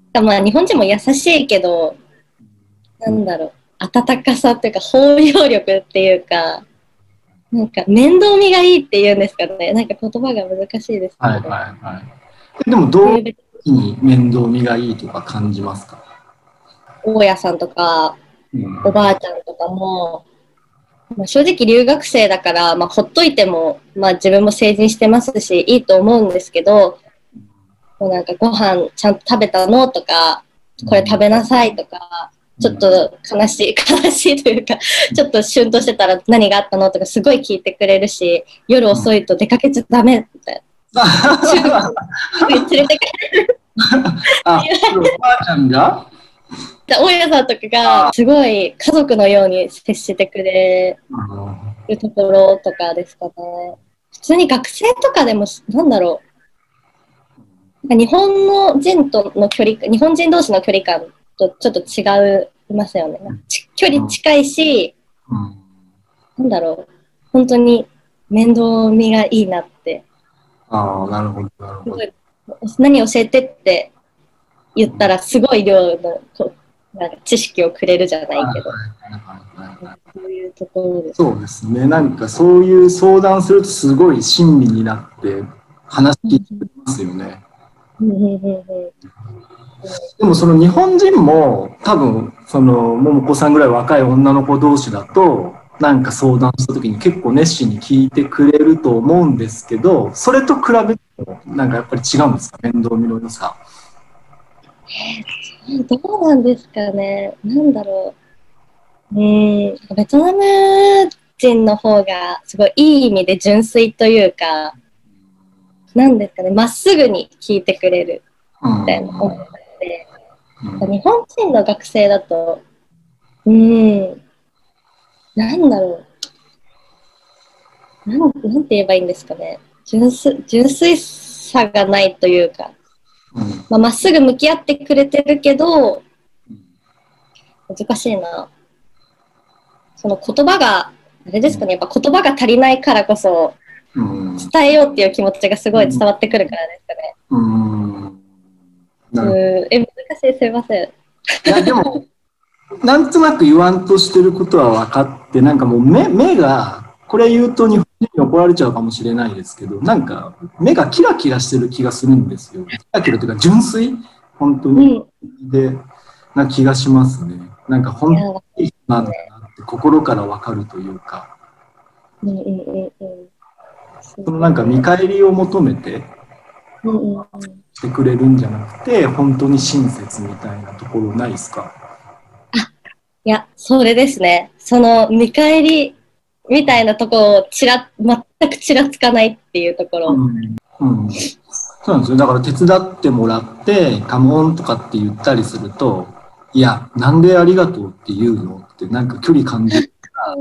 まあ日本人も優しいけど、なんだろう、温かさっていうか包容力っていうか、なんか面倒見がいいっていうんですかね。なんか言葉が難しいですはいけど。 はいはい。でも、どういう時に面倒見がいいとか感じますか？ 大家さんとか、 うん。 おばあちゃんとかも、まあ、正直留学生だから、まあ、ほっといても、まあ、自分も成人してますし、いいと思うんですけど、もうなんかご飯ちゃんと食べたのとか、これ食べなさいとか、ちょっと悲しい、悲しいというか、ちょっとシュンとしてたら何があったのとかすごい聞いてくれるし、夜遅いと出かけちゃダメみたいな。中国に連れてあ、おばあちゃんが。 大家さんとかがすごい家族のように接してくれるところとかですかね。普通に学生とかでも、なんだろう。日本の人との距離、日本人同士の距離感とちょっと違いますよね。距離近いし、なんだろう。本当に面倒見がいいなって。 ああ、なるほど、なるほど。 何教えてって言ったらすごい量のなんか知識をくれるじゃないけど。そういうところです。 そうですね。なんかそういう相談するとすごい親身になって話聞いてますよね。でもその日本人も多分その桃子さんぐらい若い女の子同士だとなんか相談した時に結構熱心に聞いてくれると思うんですけど、それと比べてもなんかやっぱり違うんですか、面倒見の良さ。 どうなんですかね。なんだろう。ベトナム人の方がすごいいい意味で純粋というか、なんですかね、まっすぐに聞いてくれるみたいな思って日本人の学生だと、なんだろう。なんて言えばいいんですかね。純粋さがないというか、まっすぐ向き合ってくれてるけど、難しいな。その言葉が、あれですかね、やっぱ言葉が足りないからこそ、伝えようっていう気持ちがすごい伝わってくるからですかね。難しい、すいません。いや、でも、なんとなく言わんとしてることは分かって、なんかもう目が、これ言うと日本人に怒られちゃうかもしれないですけど、なんか目がキラキラしてる気がするんですよ。キラキラというか純粋本当に。で、な気がしますね。なんか本当にいい人なんだなって心から分かるというか。そのなんか見返りを求めてしてくれるんじゃなくて、本当に親切みたいなところないですか？ や、それですね。その見返りみたいなところを全くちらつかないっていうところ。 そうなんですよ。だから手伝ってもらって、カモンとかって言ったりすると、いや、なんでありがとうって言うのって、なんか距離感じるから、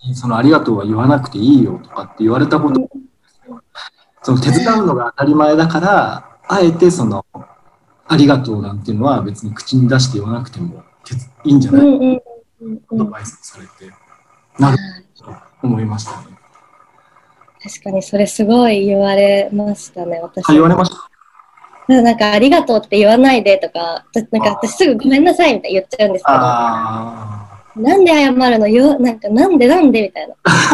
そのありがとうは言わなくていいよとかって言われたこと、その手伝うのが当たり前だから、あえてその、ありがとうなんていうのは別に口に出して言わなくてもいいんじゃない、アドバイスされて、なるほどと思いましたね。 確かにそれすごい言われましたね、私言われまも。 した。 なんかありがとうって言わないでとか、なんか私すぐごめんなさいみたいな言っちゃうんですけど、なんで謝るのよ、なんかなんでみたいな。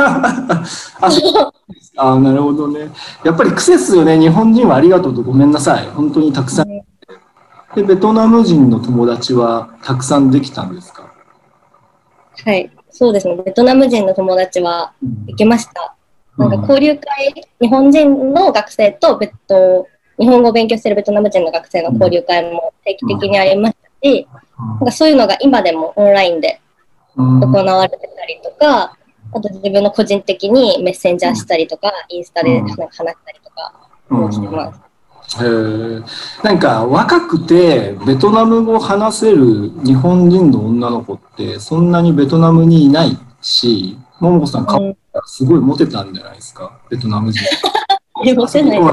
なるほどね。やっぱり癖っすよね。日本人はありがとうとごめんなさい。本当にたくさん。で、ベトナム人の友達はたくさんできたんですか？ はい、そうですね。ベトナム人の友達は行きました。なんか交流会、日本人の学生と日本語を勉強しているベトナム人の学生の交流会も定期的にありましたし、なんかそういうのが今でもオンラインで行われてたりとか、あと自分の個人的にメッセンジャーしたりとか、インスタで話したりとかもしてます。 なんか若くてベトナム語を話せる日本人の女の子ってそんなにベトナムにいないし、ももこさん顔がすごいモテたんじゃないですか、ベトナム人。 モテないです。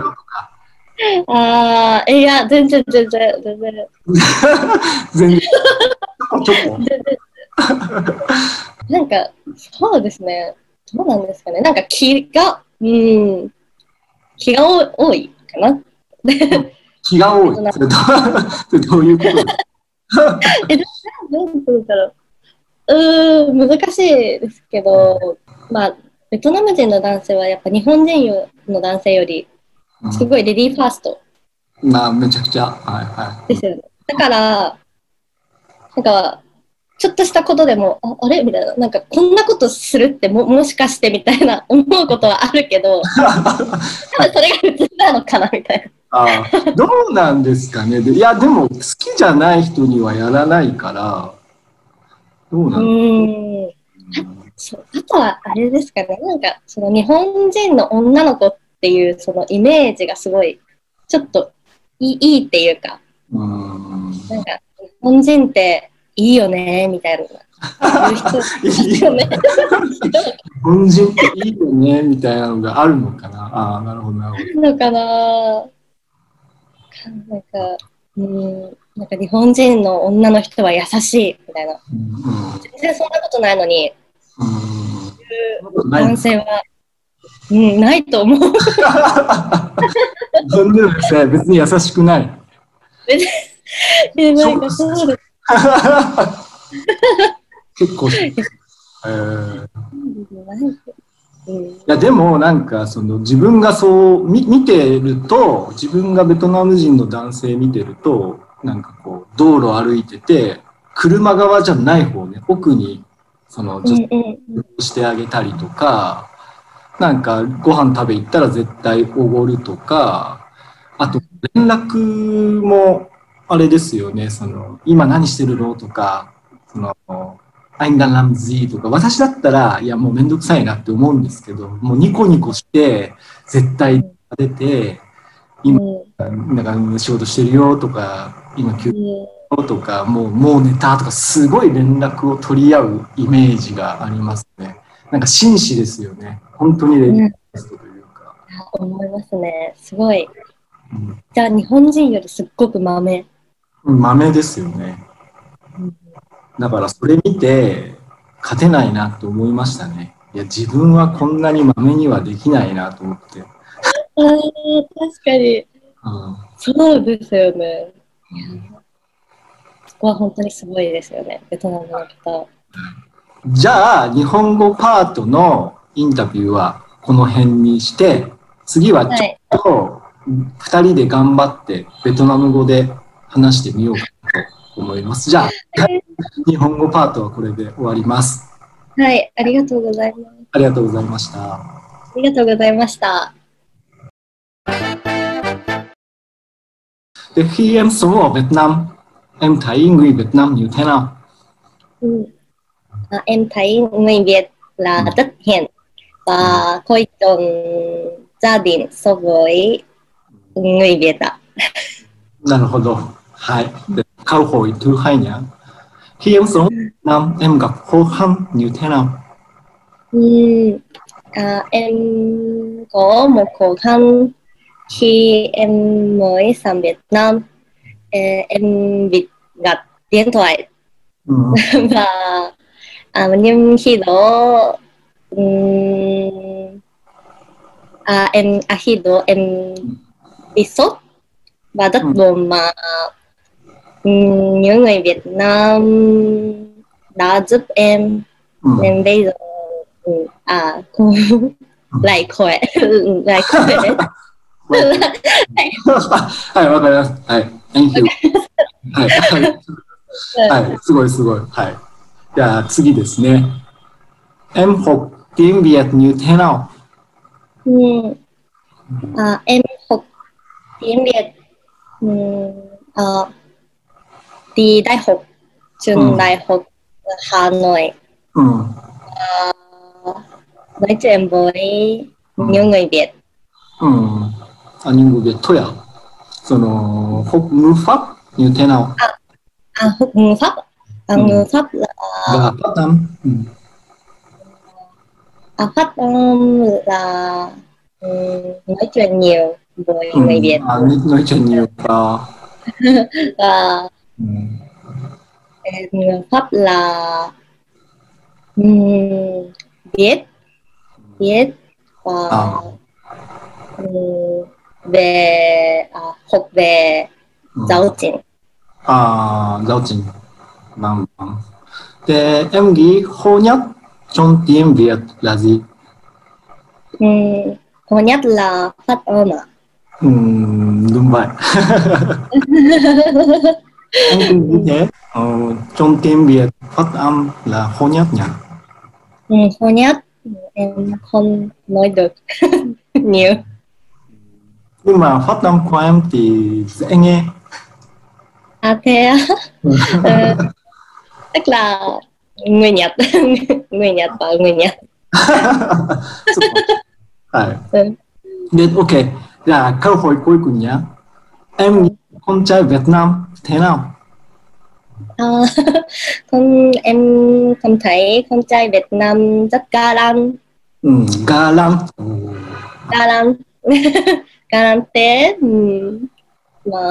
いや、全然。全然。ちょこ。 なんか、そうですね。どうなんですかね。なんか気が多いかな。 気が多い。それどういうことですか？ どうするんだろう。難しいですけど、まあ、ベトナム人の男性はやっぱ日本人の男性より、すごいレディーファーストまあ、めちゃくちゃ。はいはい。 ですよね。だから、なんか、ちょっとしたことでも、あれみたいな、なんか、こんなことするってもしかしてみたいな思うことはあるけど、多分それが普通なのかなみたいああ、どうなんですかね。いや、でも、好きじゃない人にはやらないから、どうな。 なんそう。あとは、あれですかね、なんか、その日本人の女の子っていう、そのイメージがすごい、ちょっといいっていうか、なんか、日本人っていいよね、みたいな、言う人ですよね。 日本人っていいよね、みたいなのがあるのかな。ああ、なるほど、なるほど。 のかな。なんか、なんか日本人の女の人は優しいみたいな。全然そんなことないのに、男性は、ないと思う。 全然ですね、別に優しくない。 なんかそうです。 結構、いやでもなんかその自分がそう見てると、自分がベトナム人の男性見てると、なんかこう道路歩いてて車側じゃない方ね、奥にその女性をしてあげたりとか、なんかご飯食べ行ったら絶対おごるとか、あと連絡もあれですよね、その今何してるのとか、そのアインダンラムズィとか、私だったら、いや、もうめんどくさいなって思うんですけど、もうニコニコして、絶対出て、今、なんか仕事してるよとか、今休憩とか、もう寝たとか、すごい連絡を取り合うイメージがありますね。なんか紳士ですよね。本当にレディーファーストというか。 思いますね。すごい。じゃあ日本人よりすっごく豆。 豆ですよね。だからそれ見て、勝てないなと思いましたね。いや、自分はこんなに豆にはできないなと思って。 確かに。そうですよね。そこは本当にすごいですよね、ベトナムの方。 じゃあ、日本語パートのインタビューはこの辺にして、次はちょっと2人で頑張ってベトナム語で話してみようかと思います。じゃあ、日本語パートはこれで終わります。 はい、ありがとうございます。 ありがとうございました。 ありがとうございました。 Thì khi em sống ở Việt Nam, em thấy người Việt Nam như thế nào? Em thấy người Việt là rất hiền và coi trọng gia đình so với người Việt ạ. なるほど。はい。で、câu hỏi thứ hai nhé. Khi em sống ở Việt Nam, em gặp khó khăn như thế nào? Em có một khó khăn khi em mới sang Việt Nam. Em bị gạt điện thoại và nhưng khi đó khi đó em bị sốt và rất buồn mà những người Việt Nam đã giúp em nên bây giờ lại khỏe lại khỏe はい、わかります。はい。Thank you. はい。はい。すごいすごい。はい。じゃあ次ですね。Em học tiếng Việt như thế nào? Em học tiếng Việt đi đại học trường đại học Hà Nội. Nói chuyện với những người Việt. Những người Việt thôi à? Học ngữ pháp như thế nào? Học ngữ pháp. Ngữ pháp là phát âm. Phát âm là nói chuyện nhiều với người Việt. Nói chuyện nhiều và ngữ pháp là viết và về thuộc về giáo trình. Giáo trình. Vâng, vâng. Thế em nghĩ khó nhất trong tiếng Việt là gì? Khó nhất là phát âm ạ. Đúng vậy. Em cũng nghĩ thế. Trong tiếng Việt phát âm là khó nhất nhỉ? Khó nhất. Em không nói được nhiều. Nhưng mà phát âm của em thì dễ nghe. Thế á? Tức là người Nhật, người Nhật và người Nhật. Ok, là câu hỏi cuối cùng nhé. Em nghĩ con trai Việt Nam thế nào? Em cảm thấy con trai Việt Nam rất ga lăng. Ga lăng. Ga lăng. Ga lăng thế mà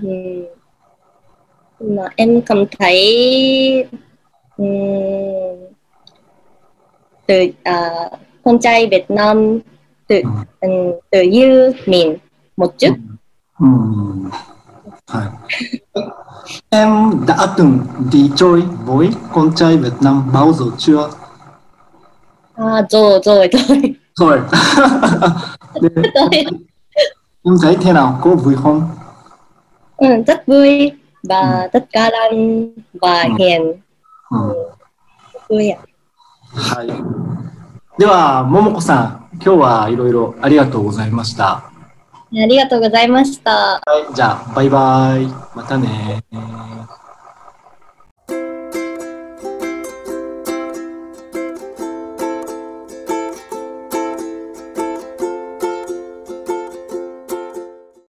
em cảm thấy từ con trai Việt Nam tự như mình một chút. Em đã từng đi chơi với con trai Việt Nam bao giờ chưa? Rồi. Rồi. Rồi. Em thấy thế nào? Có vui không? Rất vui và rất ga lăng và hiền. Vui ạ. はい。では、ももこさん、今日はいろいろありがとうございました。 ありがとうございました。 はい、じゃあ、バイバイ。またね。